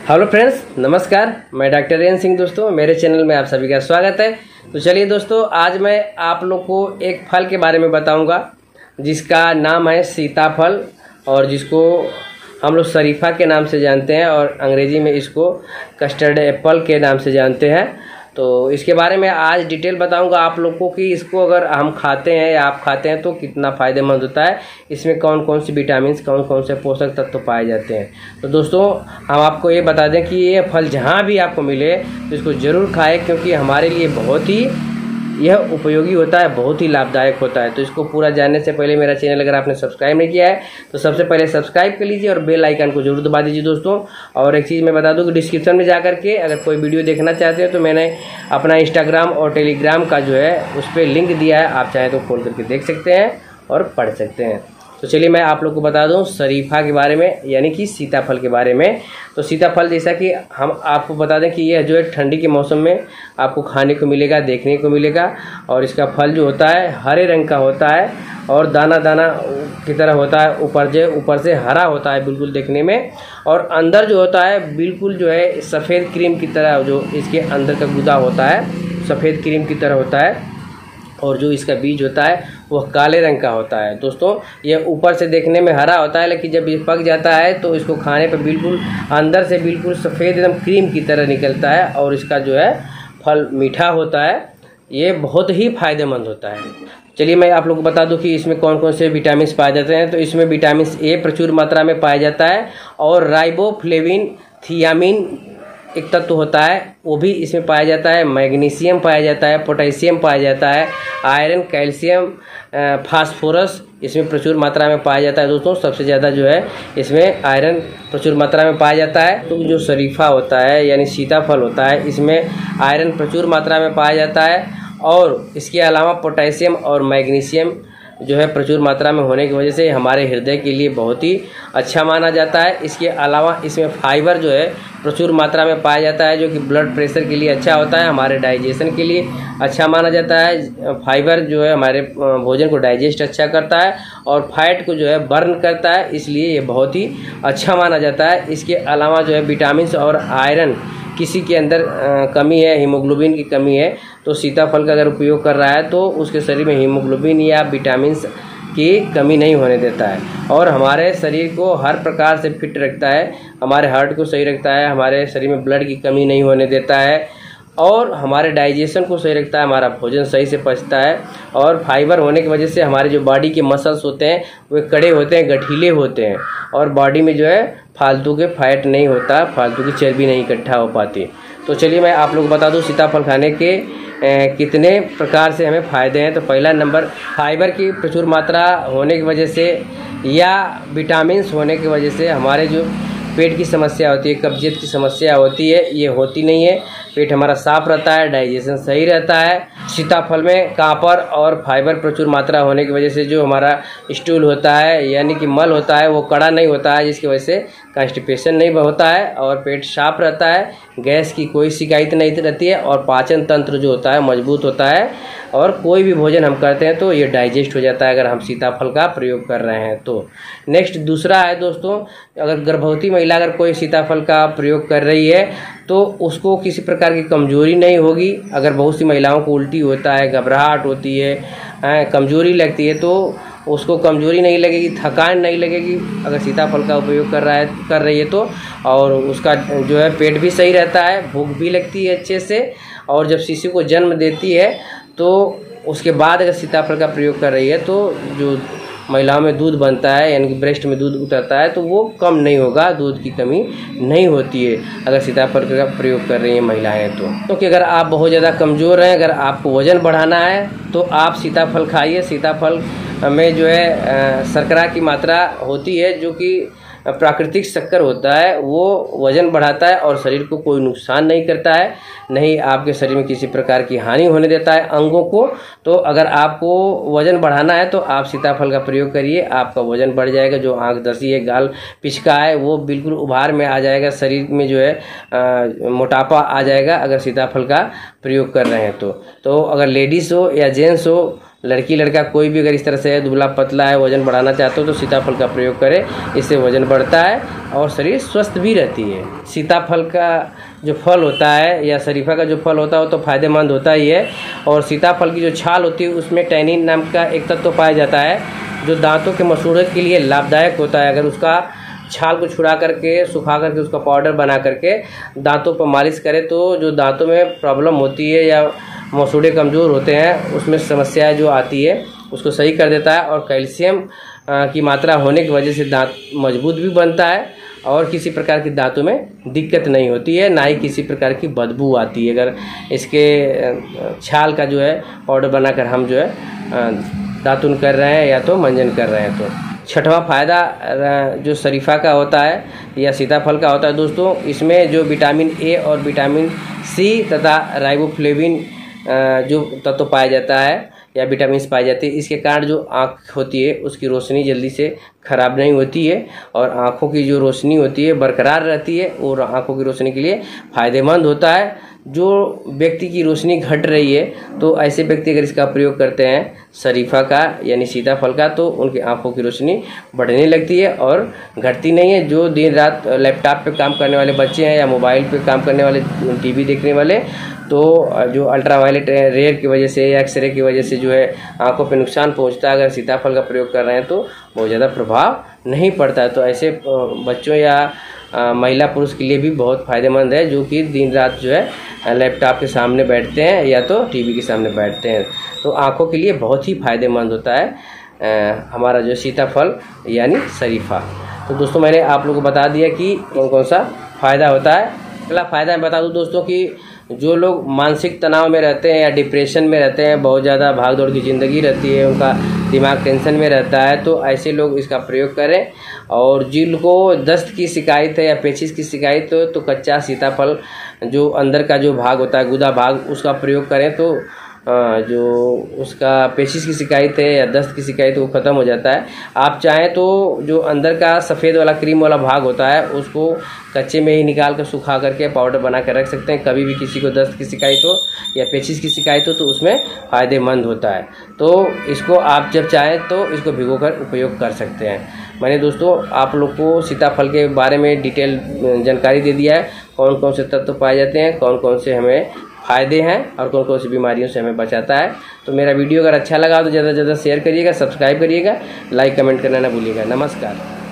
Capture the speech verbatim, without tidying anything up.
Hello friends, नमस्कार। मैं doctor rain Singh. दोस्तों, मेरे चैनल में आप सभी का स्वागत है। तो चलिए दोस्तों, आज मैं आप लोग को एक फल के बारे में बताऊंगा जिसका नाम है सीताफल, और जिसको हम लोग शरीफा के नाम से जानते हैं और अंग्रेजी में इसको कस्टर्ड एप्पल के नाम से जानते हैं। तो इसके बारे में आज डिटेल बताऊंगा आप लोग को कि इसको अगर हम खाते हैं या आप खाते हैं तो कितना फ़ायदेमंद होता है, इसमें कौन कौन सी विटामिन, कौन कौन से पोषक तत्व पाए जाते हैं। तो दोस्तों, हम आपको ये बता दें कि ये फल जहाँ भी आपको मिले तो इसको ज़रूर खाएं, क्योंकि हमारे लिए बहुत ही यह उपयोगी होता है, बहुत ही लाभदायक होता है। तो इसको पूरा जानने से पहले मेरा चैनल अगर आपने सब्सक्राइब नहीं किया है तो सबसे पहले सब्सक्राइब कर लीजिए और बेल आइकन को जरूर दबा दीजिए दोस्तों। और एक चीज़ मैं बता दूं कि डिस्क्रिप्शन में जा करके अगर कोई वीडियो देखना चाहते हैं तो मैंने अपना इंस्टाग्राम और टेलीग्राम का जो है उस पर लिंक दिया है, आप चाहें तो खोल करके देख सकते हैं और पढ़ सकते हैं। तो चलिए मैं आप लोग को बता दूं शरीफा के बारे में, यानी कि सीताफल के बारे में। तो सीताफल, जैसा कि हम आपको बता दें कि यह जो है ठंडी के मौसम में आपको खाने को मिलेगा, देखने को मिलेगा। और इसका फल जो होता है हरे रंग का होता है और दाना दाना की तरह होता है, ऊपर जो ऊपर से हरा होता है बिल्कुल देखने में, और अंदर जो होता है बिल्कुल जो है सफ़ेद क्रीम की तरह, जो इसके अंदर का गुदा होता है सफ़ेद क्रीम की तरह होता है। और जो इसका बीज होता है वह काले रंग का होता है। दोस्तों, यह ऊपर से देखने में हरा होता है, लेकिन जब ये पक जाता है तो इसको खाने पर बिल्कुल अंदर से बिल्कुल सफ़ेद एकदम क्रीम की तरह निकलता है। और इसका जो है फल मीठा होता है, ये बहुत ही फायदेमंद होता है। चलिए मैं आप लोग को बता दूं कि इसमें कौन कौन से विटामिन पाए जाते हैं। तो इसमें विटामिन ए प्रचुर मात्रा में पाया जाता है, और राइबोफ्लेविन, थियामिन एक तत्व होता है वो भी इसमें पाया जाता है। मैग्नीशियम पाया जाता है, पोटेशियम पाया जाता है, आयरन, कैल्शियम, फास्फोरस इसमें प्रचुर मात्रा में पाया जाता है। दोस्तों, सबसे ज़्यादा जो है इसमें आयरन प्रचुर मात्रा में पाया जाता है। तो जो शरीफा होता है यानी सीताफल होता है, इसमें आयरन प्रचुर मात्रा में पाया जाता है, और इसके अलावा पोटेशियम और मैग्नीशियम जो है प्रचुर मात्रा में होने की वजह से हमारे हृदय के लिए बहुत ही अच्छा माना जाता है। इसके अलावा इसमें फाइबर जो है प्रचुर मात्रा में पाया जाता है, जो कि ब्लड प्रेशर के लिए अच्छा होता है, हमारे डाइजेशन के लिए अच्छा माना जाता है। फाइबर जो है हमारे भोजन को डाइजेस्ट अच्छा करता है और फैट को जो है बर्न करता है, इसलिए ये बहुत ही अच्छा माना जाता है। इसके अलावा जो है विटामिन और आयरन, किसी के अंदर आ, कमी है, हीमोग्लोबिन की कमी है, तो सीताफल का अगर उपयोग कर रहा है तो उसके शरीर में हीमोग्लोबिन या विटामिन की कमी नहीं होने देता है, और हमारे शरीर को हर प्रकार से फिट रखता है, हमारे हार्ट को सही रखता है, हमारे शरीर में ब्लड की कमी नहीं होने देता है, और हमारे डाइजेशन को सही रखता है, हमारा भोजन सही से पचता है। और फाइबर होने की वजह से हमारे जो बॉडी के मसल्स होते हैं वे कड़े होते हैं, गठीले होते हैं, और बॉडी में जो है फालतू के फैट नहीं होता, फालतू की चर्बी नहीं इकट्ठा हो पाती। तो चलिए मैं आप लोग बता दूं सीताफल खाने के ए, कितने प्रकार से हमें फ़ायदे हैं। तो पहला नंबर, फाइबर की प्रचुर मात्रा होने की वजह से या विटामिन्स होने की वजह से हमारे जो पेट की समस्या होती है, कब्जियत की समस्या होती है, ये होती नहीं है। पेट हमारा साफ रहता है, डाइजेशन सही रहता है। सीताफल में कॉपर और फाइबर प्रचुर मात्रा होने की वजह से जो हमारा स्टूल होता है यानी कि मल होता है वो कड़ा नहीं होता है, जिसकी वजह से कॉन्स्टिपेशन नहीं होता है और पेट साफ रहता है, गैस की कोई शिकायत नहीं रहती है, और पाचन तंत्र जो होता है मजबूत होता है, और कोई भी भोजन हम करते हैं तो ये डाइजेस्ट हो जाता है अगर हम सीताफल का प्रयोग कर रहे हैं तो। नेक्स्ट दूसरा है दोस्तों, अगर गर्भवती महिला अगर कोई सीताफल का प्रयोग कर रही है तो उसको किसी प्रकार की कमजोरी नहीं होगी। अगर बहुत सी महिलाओं को उल्टी होता है, घबराहट होती है, कमजोरी लगती है, तो उसको कमजोरी नहीं लगेगी, थकान नहीं लगेगी अगर सीताफल का उपयोग कर रहा है कर रही है तो। और उसका जो है पेट भी सही रहता है, भूख भी लगती है अच्छे से, और जब शिशु को जन्म देती है तो उसके बाद अगर सीताफल का प्रयोग कर रही है तो जो महिलाओं में दूध बनता है यानी कि ब्रेस्ट में दूध उतरता है तो वो कम नहीं होगा, दूध की कमी नहीं होती है अगर सीताफल का प्रयोग कर रही हैं महिलाएं तो। क्योंकि अगर आप बहुत ज़्यादा कमज़ोर हैं, अगर आपको वज़न बढ़ाना है तो आप सीताफल खाइए। सीताफल में जो है शर्करा की मात्रा होती है, जो कि प्राकृतिक शक्कर होता है, वो वज़न बढ़ाता है और शरीर को कोई नुकसान नहीं करता है, नहीं आपके शरीर में किसी प्रकार की हानि होने देता है अंगों को। तो अगर आपको वज़न बढ़ाना है तो आप सीताफल का प्रयोग करिए, आपका वज़न बढ़ जाएगा। जो आंख धसी है, गाल पिचका है, वो बिल्कुल उभार में आ जाएगा, शरीर में जो है आ, मोटापा आ जाएगा अगर सीताफल का प्रयोग कर रहे हैं तो। तो अगर लेडीज़ हो या जेंट्स हो लड़की लड़का कोई भी अगर इस तरह से है, दुबला पतला है, वज़न बढ़ाना चाहते हो तो सीताफल का प्रयोग करें। इससे वज़न बढ़ता है और शरीर स्वस्थ भी रहती है। सीताफल का जो फल होता है या शरीफा का जो फल होता है वो तो फ़ायदेमंद होता ही है। और सीताफल की जो छाल होती है उसमें टैनिन नाम का एक तत्व तो पाया जाता है जो दांतों के मसूड़े के लिए लाभदायक होता है। अगर उसका छाल को छुड़ा करके सुखा करके उसका पाउडर बना करके दांतों पर मालिश करें तो जो दांतों में प्रॉब्लम होती है या मसूड़े कमज़ोर होते हैं उसमें समस्याएं जो आती है उसको सही कर देता है। और कैल्शियम की मात्रा होने की वजह से दांत मजबूत भी बनता है और किसी प्रकार की दांतों में दिक्कत नहीं होती है, ना ही किसी प्रकार की बदबू आती है अगर इसके छाल का जो है पाउडर बनाकर हम जो है दातुन कर रहे हैं या तो मंजन कर रहे हैं। तो छठवां फ़ायदा जो शरीफा का होता है या सीताफल का होता है दोस्तों, इसमें जो विटामिन ए और विटामिन सी तथा राइबोफ्लेविन जो तत्व तो पाया जाता है या विटामिन पाई जाती है, इसके कारण जो आँख होती है उसकी रोशनी जल्दी से ख़राब नहीं होती है और आँखों की जो रोशनी होती है बरकरार रहती है और आँखों की रोशनी के लिए फ़ायदेमंद होता है। जो व्यक्ति की रोशनी घट रही है तो ऐसे व्यक्ति अगर इसका प्रयोग करते हैं शरीफा का यानी सीताफल का तो उनकी आंखों की रोशनी बढ़ने लगती है और घटती नहीं है। जो दिन रात लैपटॉप पे काम करने वाले बच्चे हैं या मोबाइल पे काम करने वाले, टीवी देखने वाले, तो जो अल्ट्रावायलेट रेयर की वजह से या एक्सरे की वजह से जो है आंखों पे नुकसान पहुंचता है, अगर सीताफल का प्रयोग कर रहे हैं तो बहुत ज़्यादा प्रभाव नहीं पड़ता है। तो ऐसे बच्चों या महिला पुरुष के लिए भी बहुत फ़ायदेमंद है जो कि दिन रात जो है लैपटॉप के सामने बैठते हैं या तो टीवी के सामने बैठते हैं, तो आँखों के लिए बहुत ही फ़ायदेमंद होता है आ, हमारा जो सीताफल यानी शरीफा। तो दोस्तों मैंने आप लोगों को बता दिया कि कौन कौन सा फ़ायदा होता है। अगला फ़ायदा मैं बता दूं दोस्तों कि जो लोग मानसिक तनाव में रहते हैं या डिप्रेशन में रहते हैं, बहुत ज़्यादा भाग दौड़ की ज़िंदगी रहती है, उनका दिमाग टेंशन में रहता है, तो ऐसे लोग इसका प्रयोग करें। और जिनको दस्त की शिकायत है या पेचिश की शिकायत हो तो कच्चा सीताफल जो अंदर का जो भाग होता है गुदा भाग उसका प्रयोग करें तो जो उसका पेचिश की शिकायत है या दस्त की शिकायत वो ख़त्म हो जाता है। आप चाहें तो जो अंदर का सफ़ेद वाला क्रीम वाला भाग होता है उसको कच्चे में ही निकाल कर सुखा करके पाउडर बना कर रख सकते हैं। कभी भी किसी को दस्त की शिकायत हो या पेचिश की शिकायत हो तो उसमें फ़ायदेमंद होता है। तो इसको आप जब चाहें तो इसको भिगो कर उपयोग कर सकते हैं। मैंने दोस्तों आप लोग को सीताफल के बारे में डिटेल जानकारी दे दिया है, कौन कौन से तत्व पाए जाते हैं, कौन कौन से हमें फ़ायदे हैं और कौन कौन सी बीमारियों से हमें बचाता है। तो मेरा वीडियो अगर अच्छा लगा तो ज़्यादा से ज़्यादा शेयर करिएगा, सब्सक्राइब करिएगा, लाइक कमेंट करना ना भूलिएगा। नमस्कार।